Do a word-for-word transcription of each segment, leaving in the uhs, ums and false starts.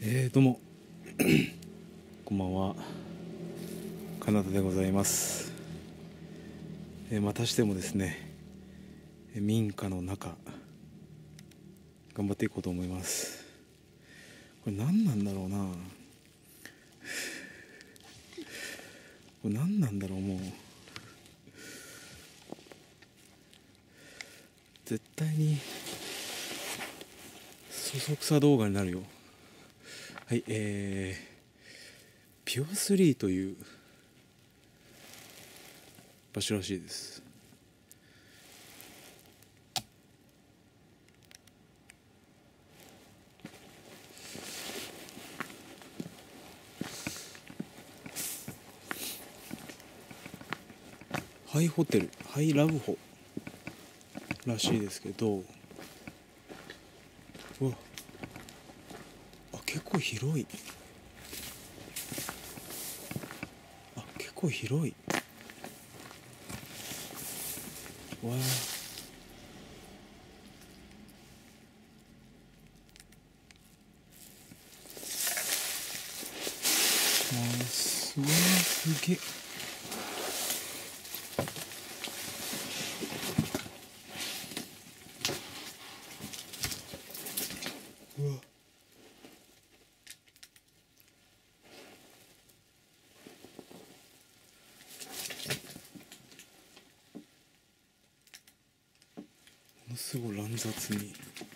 えー、どうもこんばんは、カナダでございます。えー、またしてもですね、民家の中頑張っていこうと思います。これ何なんだろうな、これ何なんだろう。もう絶対にそそくさ動画になるよ。はい、えー、ピュアスリーという場所らしいです。ハイホテル、ハイラブホらしいですけど、うわ、あ、結構広い。あ、結構広い。わあ、まあ、すごい、すげえ。うわ、ものすごい乱雑に。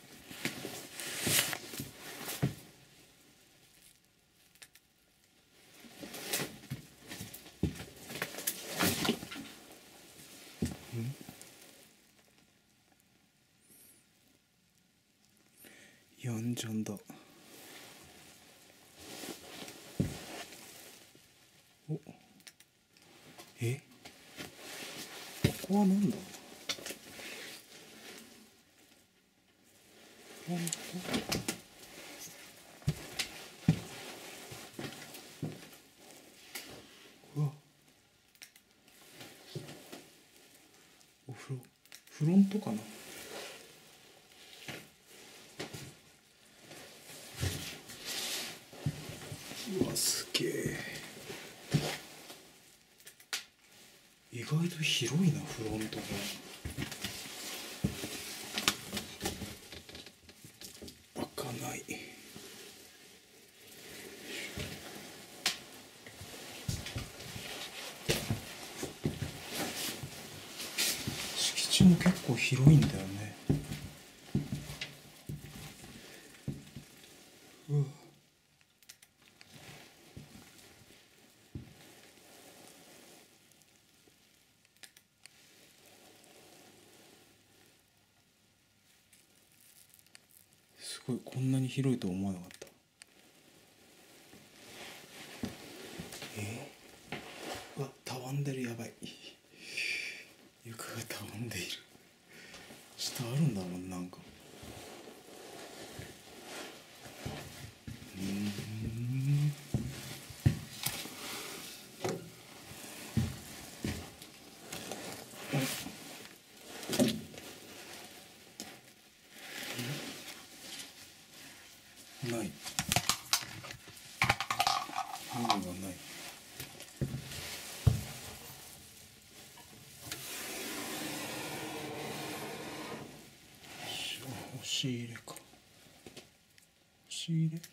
やんじゃんだ。お、え、ここはなんだ。フロント、うわ、お風呂、フロントかな。うわ、すげえ。意外と広いな、フロントが。開かない。敷地も結構広いんだよね。うわ、すごい、こんなに広いとは思わなかった。えー、うわ、たわんでる、やばい。床がたわんでいる。下あるんだもん、なんか。うーん、ない。何がない。押し入れか。押し入れ。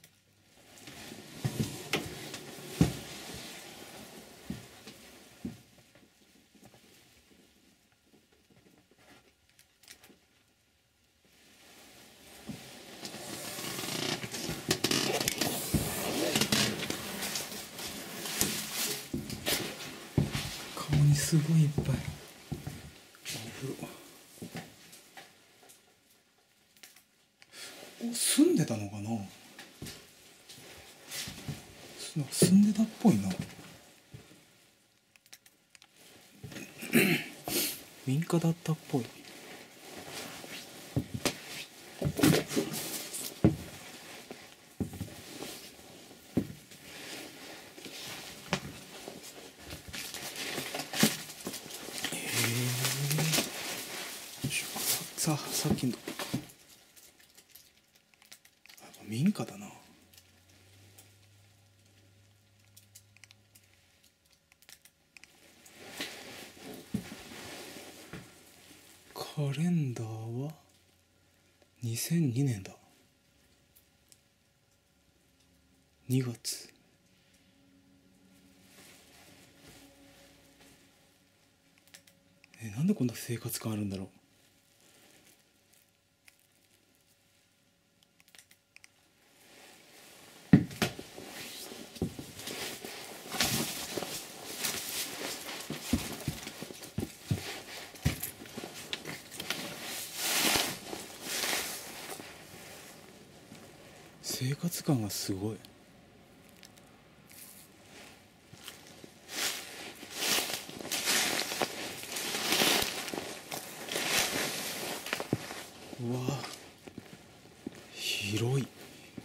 顔にすごいいっぱい。お風呂。お、住んでたのかな。なんか住んでたっぽいな。民家だったっぽい。へえ。さささっきの民家だな。 カレンダーはにせんにねんだ。にがつ。えなんでこんな生活感あるんだろう。生活感がすごい。うわ広い。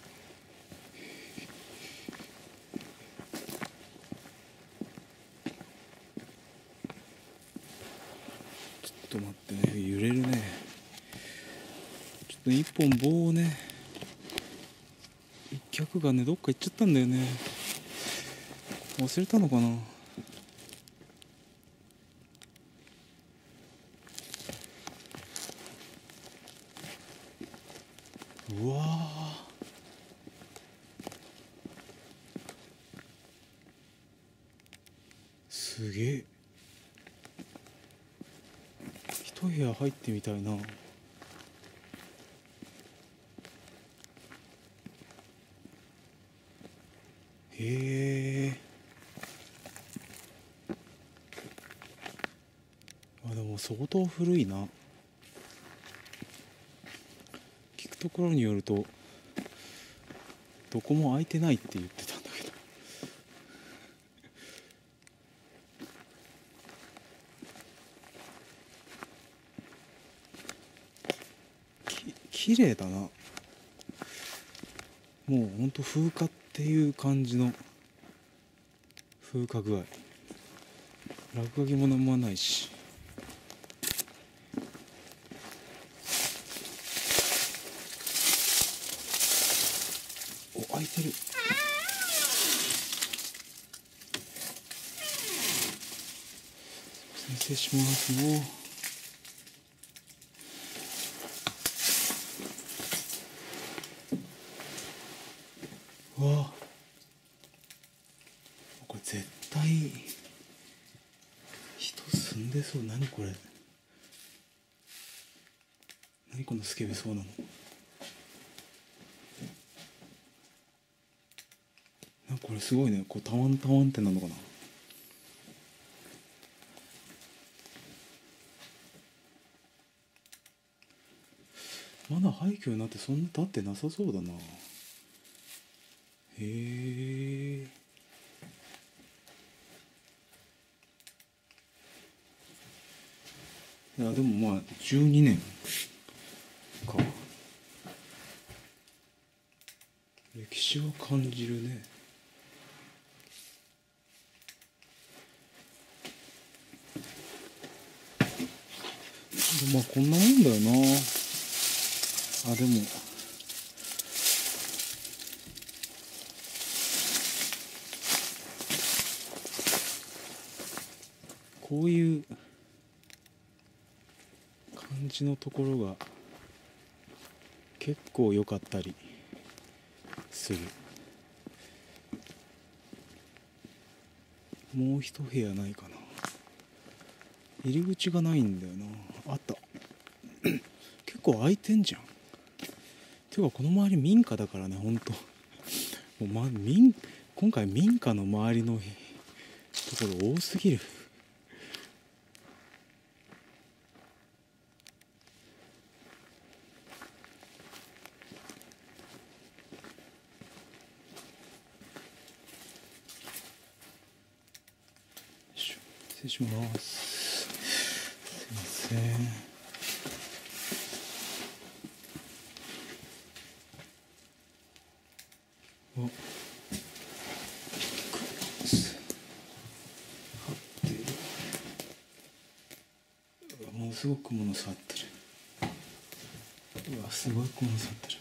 ちょっと待ってね、揺れるね。ちょっと一本棒をね、一脚がねどっか行っちゃったんだよね。忘れたのかな。うわーすげえ。一部屋入ってみたいな。へえ。あでも相当古いな。聞くところによるとどこも空いてないって言ってたんだけど。き綺麗だな。もうほんと風化っていう感じの風化具合。落書きもなんもないし。お開いてる。失礼しますよ。うわこれ絶対人住んでそう。何これ。何このスケベそうなの。なんかこれすごいね。こうタワンタワンってなのかな。まだ廃墟になってそんな経ってなさそうだな。へえ。いやでもまあじゅうにねんか。歴史は感じるね。まあこんなもんだよな。あでもこういう感じのところが結構良かったりする。もう一部屋ないかな。入り口がないんだよな。あった。結構空いてんじゃん。ていうかこの周り民家だからね。ほんともう、ま、民今回民家の周りのところ多すぎる。失礼します。すいません。あものすごく雲の触ってる。うわすごい雲の触ってる。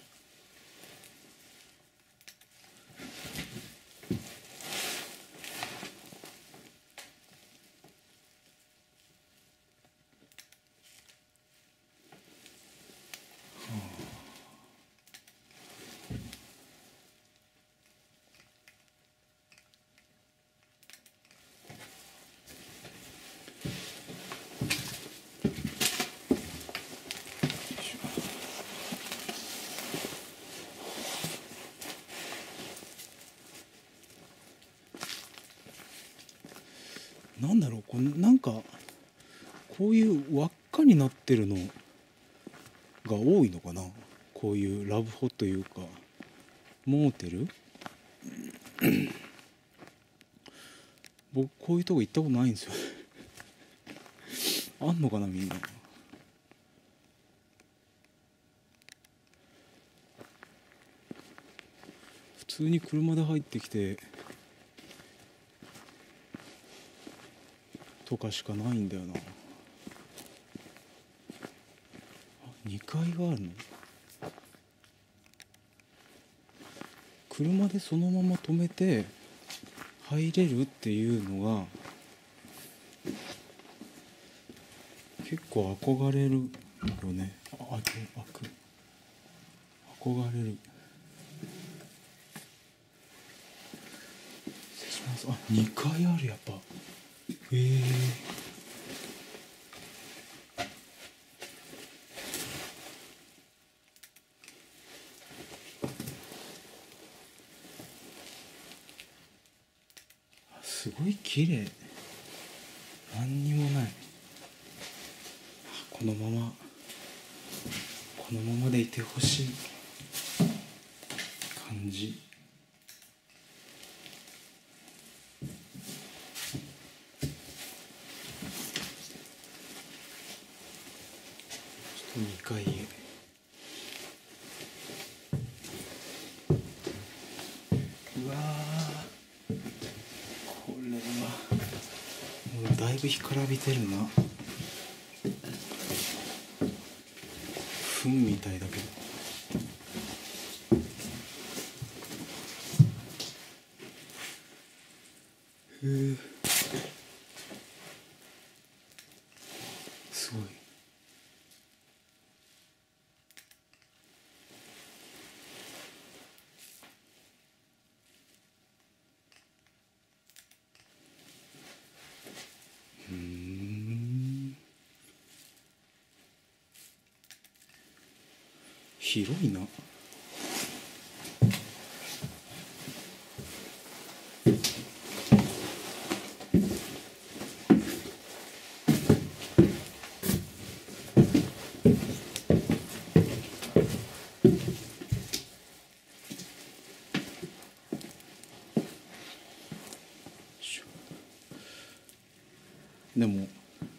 なんだろう、このなんかこういう輪っかになってるのが多いのかな。こういうラブホというかモーテル僕こういうとこ行ったことないんですよあんのかなみんな。普通に車で入ってきてとかしかないんだよな。にかいがあるの。車でそのまま止めて入れるっていうのが結構憧れるよね。あ、開く開く憧れる。失礼します。あ、にかいある。やっぱへえ。すごい綺麗。何にもない。このままこのままでいてほしい感じ。ちょっとにかいへ。うわー、これはもうだいぶ干からびてるな。糞みたいだけど。へえ、すごい。うーん、広いな。でも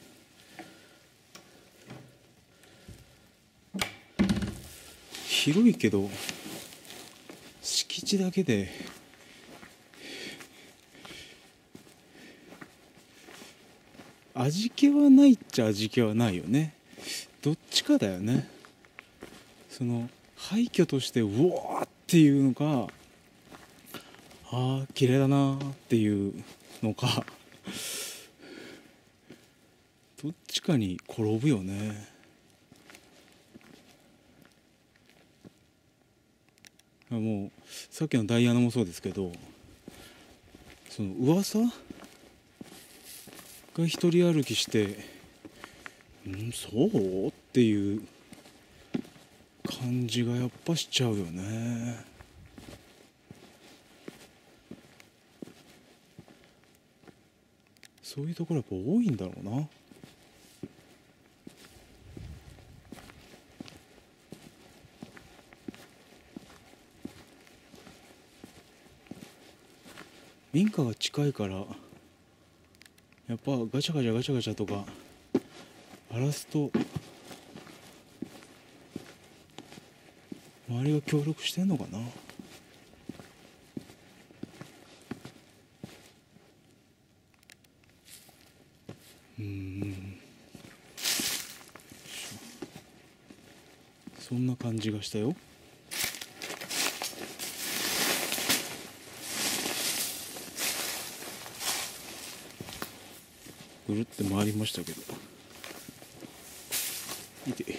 広いけど敷地だけで味気はないっちゃ味気はないよね。どっちかだよね。その廃墟としてうわーっていうのか、ああ綺麗だなーっていうのかどっちかに転ぶよね。もうさっきのダイアナもそうですけど、その噂が一人歩きしてんそうっていう感じがやっぱしちゃうよね。そういうところやっぱ多いんだろうな。民家が近いからやっぱガチャガチャガチャガチャとか荒らすと周りが協力してんのかな。うーん、そんな感じがしたよ。ぐるって回りましたけど、いて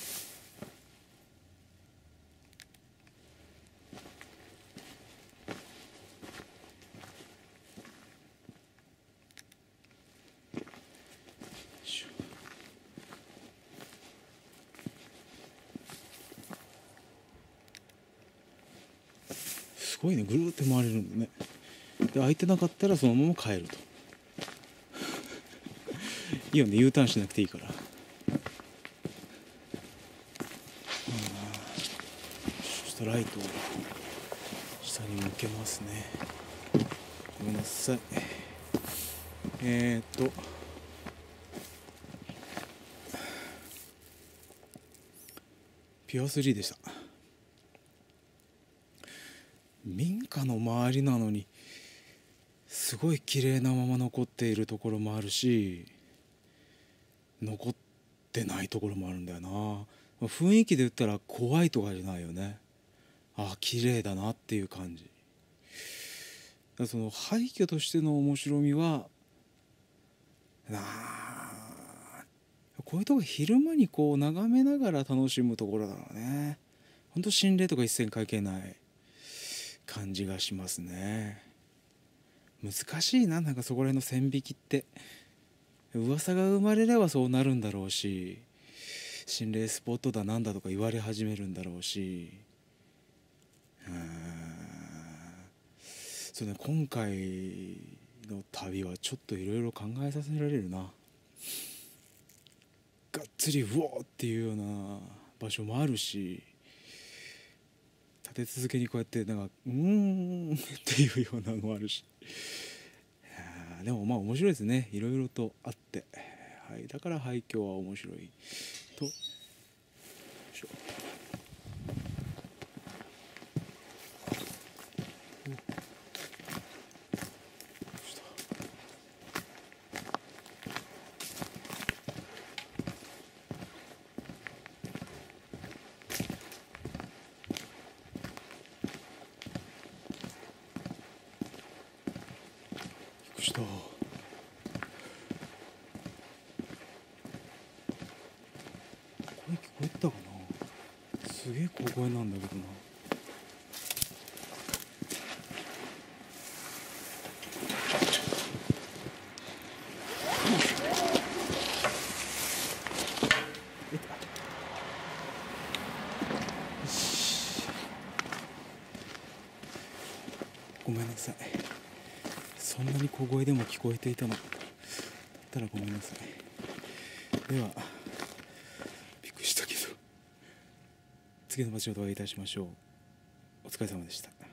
すごいね、ぐるって回れるんだね。で空いてなかったらそのまま帰ると。 いいよね、U ターンしなくていいから。ちょっとライトを下に向けますね。ごめんなさい。えー、っとピュアスリーでした。民家の周りなのにすごい綺麗なまま残っているところもあるし、残ってないところもあるんだよな。雰囲気で言ったら怖いとかじゃないよね。あ、綺麗だなっていう感じ。だからその廃墟としての面白みはなあ、こういうとこ昼間にこう眺めながら楽しむところだろうね。ほんと心霊とか一切関係ない感じがしますね。難しいな、なんかそこら辺の線引きって。噂が生まれればそうなるんだろうし、心霊スポットだなんだとか言われ始めるんだろうし、うーんそうね、今回の旅はちょっといろいろ考えさせられるな。がっつりうおーっていうような場所もあるし、立て続けにこうやってなんかうーんっていうようなのもあるし、いやでもまあ面白いですね、いろいろとあって。はい、だから廃墟は面白いと。よいしょ。びっくりした。声聞こえたかな。すげえ小声なんだけどな。ごめんなさい、そんなに小声でも聞こえていたのだったらごめんなさい。ではびっくりしたけど、次の場所でお会いいたしましょう。お疲れ様でした。